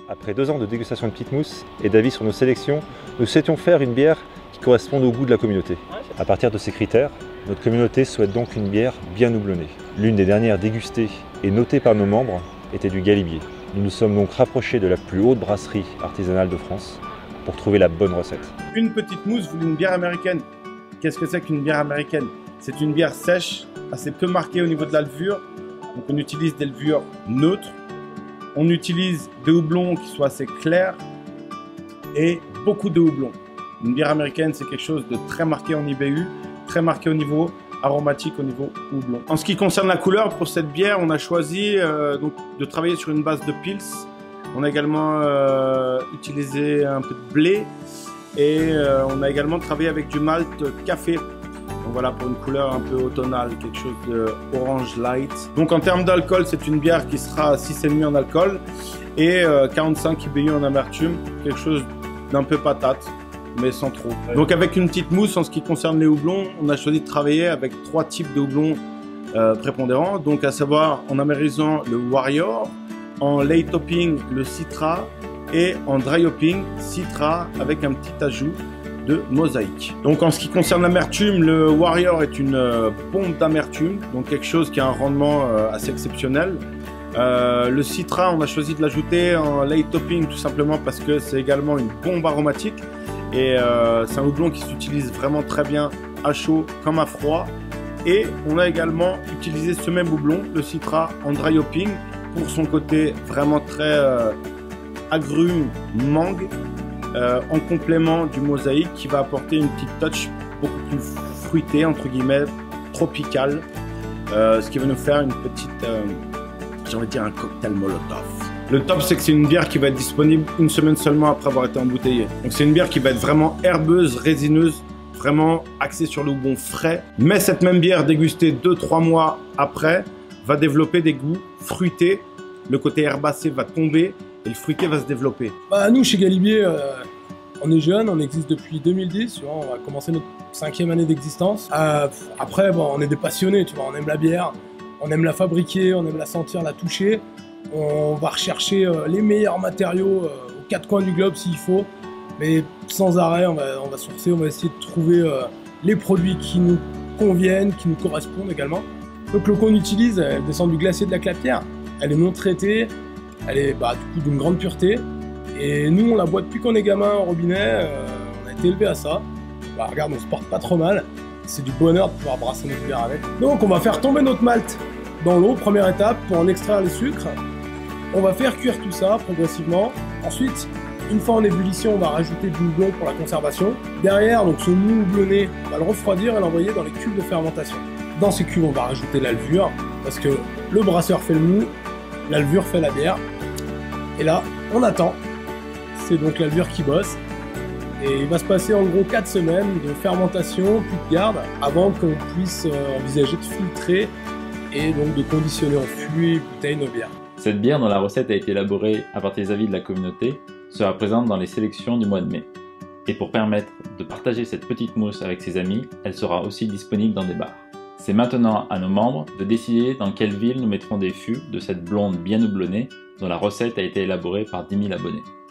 Après 2 ans de dégustation de petites mousses et d'avis sur nos sélections, nous souhaitions faire une bière qui corresponde au goût de la communauté. À partir de ces critères, notre communauté souhaite donc une bière bien houblonnée. L'une des dernières dégustées et notée par nos membres était du Galibier. Nous nous sommes donc rapprochés de la plus haute brasserie artisanale de France pour trouver la bonne recette. Une petite mousse voulait une bière américaine. Qu'est-ce que c'est qu'une bière américaine? C'est une bière sèche, assez peu marquée au niveau de la levure. Donc on utilise des levures neutres. On utilise des houblons qui soient assez clairs et beaucoup de houblons. Une bière américaine, c'est quelque chose de très marqué en IBU, très marqué au niveau aromatique, au niveau houblon. En ce qui concerne la couleur, pour cette bière, on a choisi donc, de travailler sur une base de pils. On a également utilisé un peu de blé et on a également travaillé avec du malt café. Donc voilà, pour une couleur un peu automnale, quelque chose de orange light. Donc en termes d'alcool, c'est une bière qui sera à 6,5 en alcool et 45 IBU en amertume, quelque chose d'un peu patate, mais sans trop. Donc avec une petite mousse, en ce qui concerne les houblons, on a choisi de travailler avec 3 types de houblons prépondérants, donc à savoir en amérisant le Warrior, en late hopping le Citra et en dry hopping Citra avec un petit ajout de mosaïque. Donc en ce qui concerne l'amertume, le Warrior est une bombe d'amertume, donc quelque chose qui a un rendement assez exceptionnel. Le Citra, on a choisi de l'ajouter en late hopping tout simplement parce que c'est également une bombe aromatique et c'est un houblon qui s'utilise vraiment très bien à chaud comme à froid. Et on a également utilisé ce même houblon, le Citra, en dry hopping pour son côté vraiment très agrume, mangue, en complément du mosaïque qui va apporter une petite touch beaucoup plus fruitée, entre guillemets, tropicale, ce qui va nous faire une petite, j'ai envie de dire un cocktail Molotov. Le top, c'est que c'est une bière qui va être disponible une semaine seulement après avoir été embouteillée. Donc c'est une bière qui va être vraiment herbeuse, résineuse, vraiment axée sur le houblon frais. Mais cette même bière dégustée 2-3 mois après va développer des goûts fruités. Le côté herbacé va tomber et le fruité va se développer. Nous, chez Galibier, on est jeune, on existe depuis 2010, tu vois, on va commencer notre 5e année d'existence. Après, bon, on est des passionnés, tu vois, on aime la bière, on aime la fabriquer, on aime la sentir, la toucher. On va rechercher les meilleurs matériaux aux 4 coins du globe s'il faut, mais sans arrêt, on va sourcer, on va essayer de trouver les produits qui nous conviennent, qui nous correspondent également. Donc l'eau qu'on utilise, elle descend du glacier de la Clapière, elle est non traitée, elle est du coup d'une grande pureté, et nous on la boit depuis qu'on est gamin au robinet, on a été élevé à ça. Regarde, on se porte pas trop mal, c'est du bonheur de pouvoir brasser notre bière avec. Donc on va faire tomber notre malt dans l'eau, première étape, pour en extraire les sucres. On va faire cuire tout ça progressivement. Ensuite, une fois en ébullition, on va rajouter du houblon pour la conservation. Derrière, donc ce mou houblonné, on va le refroidir et l'envoyer dans les cubes de fermentation. Dans ces cubes, on va rajouter la levure, parce que le brasseur fait le mou, la levure fait la bière. Et là, on attend. C'est donc la levure qui bosse. Et il va se passer en gros 4 semaines de fermentation, puis de garde, avant qu'on puisse envisager de filtrer et donc de conditionner en fût et bouteille nos bières. Cette bière, dont la recette a été élaborée à partir des avis de la communauté, sera présente dans les sélections du mois de mai. Et pour permettre de partager cette petite mousse avec ses amis, elle sera aussi disponible dans des bars. C'est maintenant à nos membres de décider dans quelle ville nous mettrons des fûts de cette blonde bien houblonnée dont la recette a été élaborée par 10 000 abonnés.